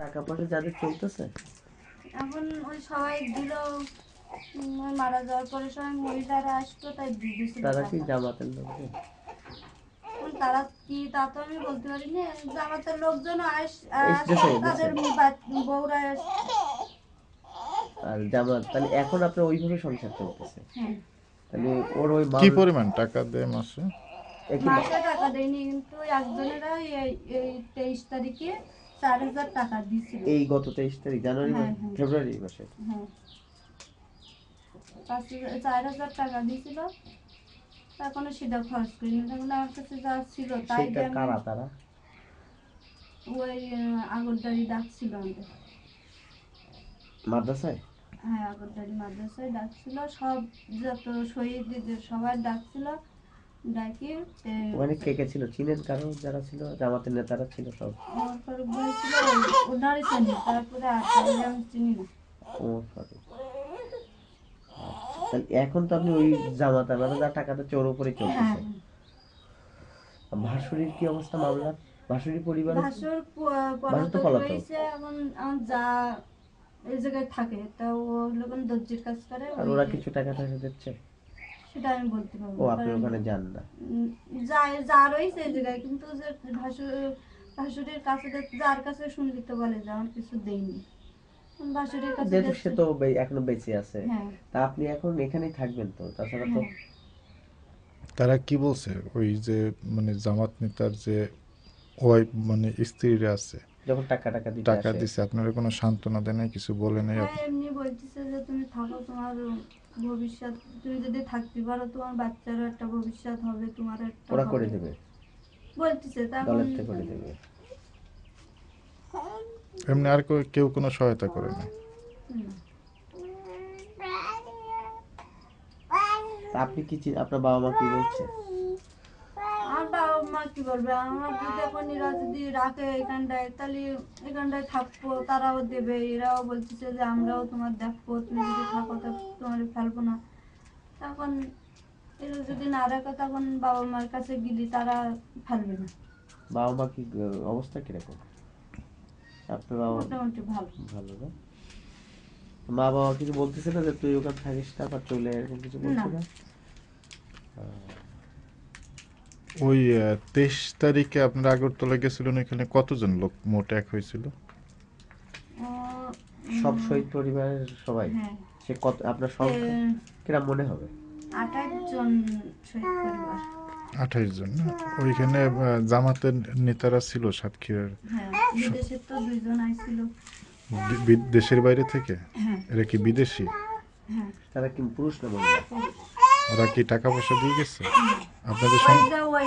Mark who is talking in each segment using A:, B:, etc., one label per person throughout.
A: টাকা পয়সা যাদের চলতেছে
B: এখন ওই সবাই দিল, মারা যাওয়ার পরে সবাই মহিলারা আসতো তাই দিয়েছিল
A: তারা কি
B: টাকা।
A: জামাতের লোকজন?
B: তারা কি তা তো আমি বলতে পারি না, জামাতের লোকজন
A: দেশে
B: তাদের বউরা
A: আর জামাত তাহলে এখন আপনার ওইভাবে সংসার চলতেছে।
B: হ্যাঁ।
A: তাহলে ওর ওই
C: কি পরিমাণ টাকা দেয় মাসে?
B: মাসে টাকা দেয়নি, কিন্তু একজনেরা এই 23 তারিখে 4,000 টাকা দিয়েছিল।
A: এই গত 23 তারিখ জানুয়ারি মাস, ফেব্রুয়ারি মাসে।
B: হ্যাঁ, 4,000 টাকা দিয়েছিল। এখনো সেটা খরচ করিনি, তখন আমার কাছে যা ছিল তাই
A: সেটা কারা তারা?
B: ওই আগরদারি ডাকছিল আমাদের
A: মাদ্রাসায়।
B: হ্যাঁ, আগরদারি মাদ্রাসায় ডাকছিল, সব যত শহীদদের সবাই ডাকছিল, ডাকি
A: ওখানে কে কে ছিল চিনেন? কারণ যারা ছিল জামাতের নেতারা ছিল সব।
B: ওমর ফারুক ভাই ছিল, ওনারই চিনি, তারপরে আর আমি চিনি না।
A: ওমর ফারুক। তাহলে এখন তো আপনি ওই জামাত আলাদা যা টাকাটা চোর উপরে চলতেছে। ভাসুরির কি অবস্থা মামলার? ভাসুরি পরিবার
B: ভাসুর পলাতক হয়েছে, এখন যা এই জায়গায় থাকে তা ও লোকন দর্জির কাজ করে।
A: আর ওরা কিছু টাকা টাকা দিচ্ছে
B: সেটা আমি বলতে পারবো
A: ও আপনি ওখানে যান না?
B: যা রয়েছে এই জায়গায়, কিন্তু যে ভাসুরের কাছে যার কাছে শুনলি তো বলে যে আমার কিছু দেয়নি, ভাসুরের কাছে
A: সে তো এখনো বেঁচে আছে।
B: হ্যাঁ।
A: তা আপনি এখন এখানেই থাকবেন তো, তাছাড়া তো।
C: তারা কি বলছে ওই যে মানে জামাত নেতার যে ওয়াইফ মানে স্ত্রীরা আছে,
A: যখন টাকা
C: দিছে আপনারা কোনো সান্ত্বনা দেয় নাই, কিছু বলে নাই?
B: এমনি বলতেছে যে তুমি থাকো, তোমার ভবিষ্যৎ, তুমি যদি থাকতে পারো তোমার বাচ্চারও একটা ভবিষ্যৎ হবে, তোমার একটা
A: ওরা করে দেবে
B: বলতেছে।
A: দলের থেকে করে দেবে।
C: এমনি আর কেউ কোনো সহায়তা করে না?
A: আপনি কি আপনার বাবা মা কি বলছে?
B: আমার বাবা মা কি বলবে, আমার যদি এখন এরা যদি রাখে এখানটায় তাহলে এখানটায় থাকবো, তারাও দেবে, এরাও বলতেছে যে আমরাও তোমার দেখবো, তুমি যদি থাকো তো তোমার ফেলবো না। তখন এরা যদি না রাখে তখন বাবা মার কাছে গেলে তারা ফেলবে না।
A: বাবা মা কি অবস্থা কিরকম? আপনার বাবা
B: মোটামুটি ভালো।
A: ভালো না? মা বাবা কিছু বলতেছে না যে তুই ওখানে থাকিস না বা চলে এরকম কিছু বলছে না?
C: ওই 23 তারিখে আপনারা আগরতলা গেছিলেন, এখানে কতজন লোক মোট এক হয়েছিল?
A: সব শহীদ পরিবারের সবাই। সে কত আপনার সংখ্যা কিরকম মনে হবে?
B: 28 জন শহীদ পরিবার।
C: 28 জন না? ওইখানে জামাতের নেতারা ছিল সাতক্ষীরার?
B: বিদেশের তো 2 জন আইছিল।
C: দেশের বাইরে থেকে? এরা কি বিদেশি?
A: তারা কি পুরুষ না মহিলা?
C: ওরা কি টাকা পয়সা দিয়ে গেছে আপনাদের সঙ্গে?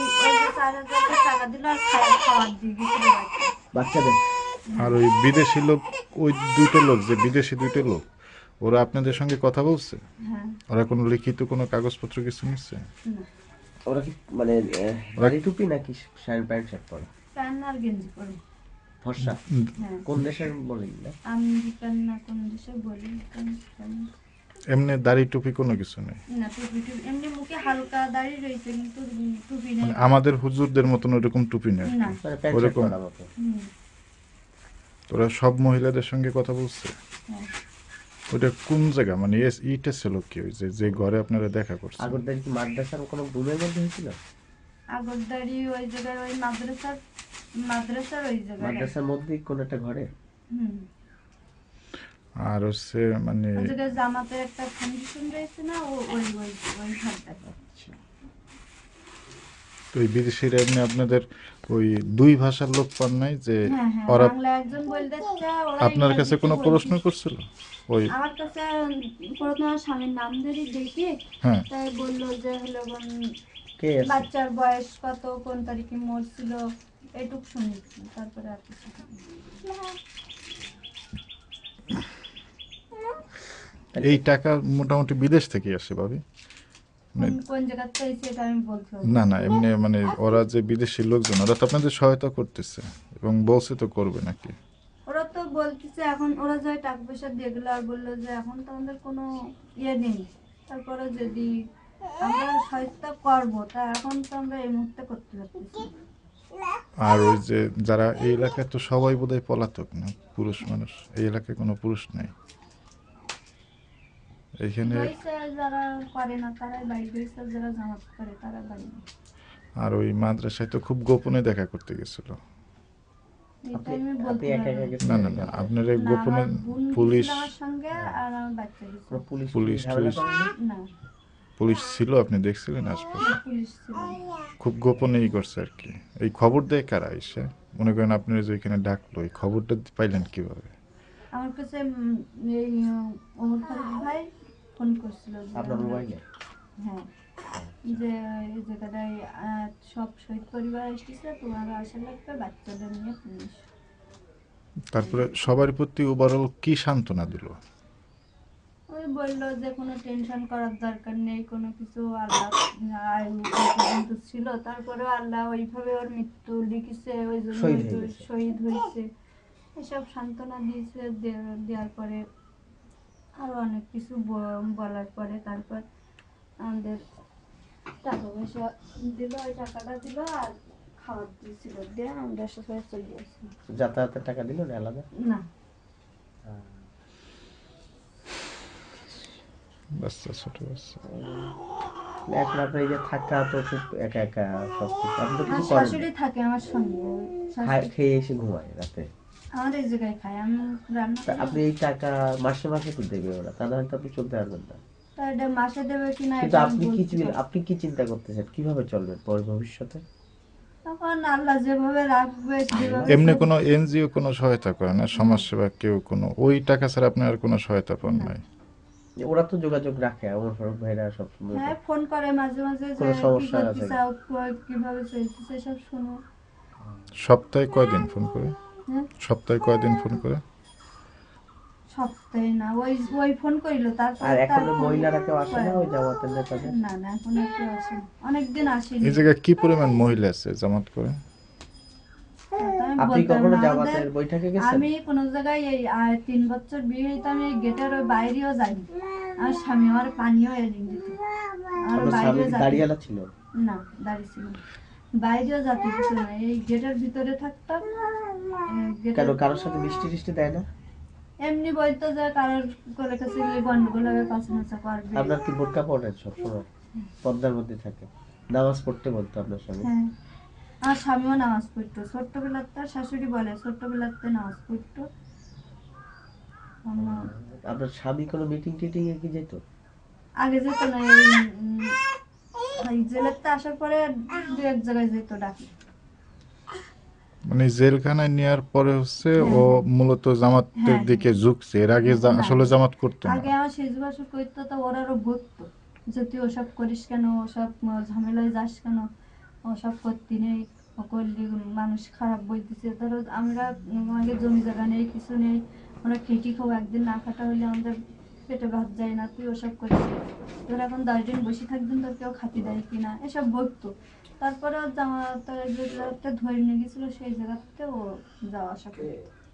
A: বাচ্চাদের।
C: আর ওই বিদেশি লোক, ওই বিদেশি দুটো লোক, ওরা আপনাদের সঙ্গে কথা বলছে? ওরা কোনো লিখিত কোনো কাগজপত্র কিছু নিচ্ছে?
A: ওরা কি মানে দাড়ি টুপি নাকি প্যান্ট শার্ট পরে?
B: প্যান্ট আর গেঞ্জি পরে।
A: ফর্সা? কোন দেশের বলেন না?
B: আমেরিকান না কোন দেশে বলি।
C: এমনি দাড়ি টুপি কোনো কিছু নেই?
B: না, টুপি এমনি মুখে হালকা দাড়ি রয়েছে, কিন্তু টুপি নেই।
C: আমাদের হুজুরদের মতন ওরকম টুপি নেই ওরকম? তোরা সব মহিলাদের সঙ্গে কথা বলছে? ওটা কোন জায়গা মানে ইটা ছিল কি ওই যে ঘরে আপনারা দেখা করছেন?
A: আগরদারি কি মাদ্রাসার কোনো রুমের মধ্যে হয়েছিল?
B: আগরদারি ওই জায়গায় ওই মাদ্রাসার ওই জায়গায়,
A: মাদ্রাসার মধ্যে কোন একটা ঘরে।
C: আর হচ্ছে মানে
B: ওই জায়গায় জামাতের একটা ফাউন্ডেশন রয়েছে না, ওই ঘরটা।
C: তো ওই বিদেশিরা এমনি আপনাদের ওই দুই ভাষার লোক পান নাই যে ওরা আপনার কাছে কোনো প্রশ্ন করছিল? ওই
B: আমার কাছে প্রথমে স্বামীর নাম ধরে দেখে তাই বললো যে হলো বাচ্চার বয়স কত, কোন তারিখে মরছিল, এটুক শুনেছি, তারপরে আর কিছু।
C: এই টাকা মোটামুটি বিদেশ থেকে আসে ভাবি?
B: কোন জায়গা থেকে এটা আমি বলতে পারবো
C: না না, এমনি মানে ওরা যে বিদেশি লোকজন, ওরা তো আপনাদের সহায়তা করতেছে এবং বলছে তো করবে নাকি?
B: ওরা তো বলতেছে, এখন ওরা যায় টাকা পয়সা দিয়ে গেলো আর বললো যে এখন তো আমাদের কোনো ইয়ে নেই, তারপরে যদি আমরা সহায়তা করবো তা এখন তো আমরা এই মুহূর্তে করতে পারতেছি।
C: আর ওই যে যারা এই এলাকায় তো সবাই বোধহয় পলাতক না, পুরুষ মানুষ, এই এলাকায় কোনো পুরুষ নাই এইখানে।
B: হয়েছে যারা করে না তারাই বাড়ি হয়েছে, যারা জামাত করে তারা বাড়ি নেই।
C: আর ওই মাদ্রাসায় তো খুব গোপনে দেখা করতে গেছিল।
B: এটা আমি
A: আপনি
B: বলতে
A: একা
B: পারবো
A: একা
B: না।
A: গেছেন?
C: না না না, আপনার এই
B: না,
C: গোপনে
B: আমার বোন
C: পুলিশ
B: গেছিল আমার সঙ্গে আর আমার বাচ্চা গেছিল।
A: কোনো পুলিশ
C: পুলিশ
A: ঝামেলা
C: টুলিশ-
A: করেনি?
B: না,
C: পুলিশ ছিল, আপনি দেখছিলেন আশপাশে?
B: পুলিশ ছিল না।
C: খুব গোপনেই করছে আর কি। এই খবর দেয় কারা এসে? মনে করেন আপনার যে এখানে ডাকলো, এই খবরটা পাইলেন কিভাবে?
B: আমার কাছে এই ওমর ফারুক ভাই ফোন করছিল যে
A: আপনার মোবাইলে?
B: হ্যাঁ, যে এই জায়গাটায় সব শহীদ পরিবার এসেছে, তোমার আসা লাগবে, বাচ্চাদের নিয়ে পুলিশ।
C: তারপরে সবার প্রতি ওভারঅল কি সান্ত্বনা দিল?
B: ওই বললো যে কোনো টেনশন করার দরকার নেই, কোনো কিছু আল্লাহ আয়ু এই পর্যন্ত ছিল, তারপরে আল্লাহ ওইভাবে ওর মৃত্যু লিখেছে, ওই জন্য
A: শহীদ
B: হয়তো
A: হয়ে গেছে।
B: শহীদ হয়েছে, এসব সান্ত্বনা দিয়েছে। দেওয়ার পরে আরো অনেক কিছু বলার পরে তারপর আমাদের টাকা পয়সা দিল, ওই টাকাটা দিল আর খাবার দিয়েছিল, দিয়ে আমরা সবাই চলে গেছি।
A: যাতায়াতের টাকা দিল না আলাদা?
B: না,
C: বাচ্চা, ছোট বাচ্চা।
A: এখন আপনার এই যে থাকা তো খুব একা একা সবকিছু, আপনি তো
B: আমার
A: কিছু করেন না।
B: শাশুড়ি থাকে আমার সঙ্গে,
A: খেয়ে এসে ঘুমায় রাতে।
B: আমার এই জায়গায় খাই, আমি রান্না
A: তা
B: করি।
A: আপনি এই টাকা মাসে মাসে তো দেবে ওরা, তা না হলে তো আপনি চলতে পারবেন না।
B: তা এটা মাসে দেবে কিনা
A: কিন্তু
B: এটা আমি বলতে পারবো না।
A: আপনি কি চিন্তা করতেছেন কিভাবে চলবেন পরে ভবিষ্যতে?
B: তখন আল্লাহ যেভাবে রাখবে যেভাবে
C: এমনি কোনো এনজিও কোনো সহায়তা করে না, সমাজসেবা কেউ কোনো, ওই টাকা ছাড়া আপনার আর কোনো সহায়তা পান নাই?
A: ওরা তো যোগাযোগ রাখে, আমার ফারুক ভাইরা সব সময়।
B: হ্যাঁ ফোন করে মাঝে মাঝে যে
A: কোনো
B: কি
A: সমস্যা
B: করতে
A: আছে?
B: চাও, কিভাবে চলতেছে সব শুনো।
C: সপ্তাহে কয়দিন ফোন করে?
B: হ্যাঁ,
C: সপ্তাহে কয়দিন ফোন করে?
B: সপ্তাহে না, ওই ওই ফোন করিল তারপর
A: আর এখন মহিলারা কেউ আসে না ওই জামাতের নেতাদের?
B: না না, এখন একটু আসে, অনেকদিন আসেনি।
C: এই জায়গায় কি পরিমাণ মহিলা আছে জামাত করে?
B: আমি
A: আপনি
B: বলতে পারবো
A: কখনো
B: না।
A: জামাতের বৈঠকে গেছেন?
B: আমি কোনো জায়গায় এই 3 বছর বিয়ে হইতে আমি গেটের ওই বাইরেও যাইনি। আমার স্বামী আমার পানিও এনে দিত, আমার
A: আপনার স্বামী
B: বাইরেও যাইনি।
A: দাঁড়িয়ালা ছিল?
B: না, দাঁড়িয়ে ছিল না। বাইরেও যাতে কিছু না, এই গেটের ভিতরে থাকতাম।
A: কেন কারোর সাথে মিষ্টি টিষ্টি দেয় না?
B: এমনি বলতো যে কারোর করে কাছে গেলে গন্ডগোল হবে, পাশাপাশি করবে।
A: আপনার কি বোরকা পরেন সবসময়? পর্দার মধ্যে থাকে? নামাজ পড়তে বলতো আপনার স্বামী?
B: হ্যাঁ, আমার স্বামীও নামাজ পড়তো ছোট্টবেলার, তার শাশুড়ি বলে ছোট্টবেলাতে নামাজ পড়তো।
A: আপনার স্বামী কোনো মিটিং টিটিং এ কি যেত?
B: আগে যেত না, এই জেলেতে আসার পরে 2-1 জায়গায় যেত ডাকি।
C: মানে জেলখানায় নেওয়ার পরে হচ্ছে ও মূলত জামাতের
B: হ্যাঁ,
C: দিকে ঝুঁকছে, এর আগে
B: না।
C: আসলে জামাত করতো না।
B: আগে আমার শেষ বছর করতো, তো ওরা আরো বকতো যে তুই ওসব করিস কেন, ওসব ঝামেলায় যাস কেন, ওসব করতে নেই, ও করলি মানুষ খারাপ বলতেছে। ধরো আমরা আমাদের জমি জায়গা নেই, কিছু নেই, আমরা খেটি খাবো, একদিন না খাটা হলে আমাদের পেটে ভাত যায় না, তুই ওসব করিস। তোর এখন 10 দিন বসে থাকবেন, তোর কেউ খাতি দেয় কিনা, এসব বকতো। তারপরে জামা যে জায়গাটা ধরে নিয়ে গেছিল সেই জায়গাতে ও যাওয়া আসা করতো।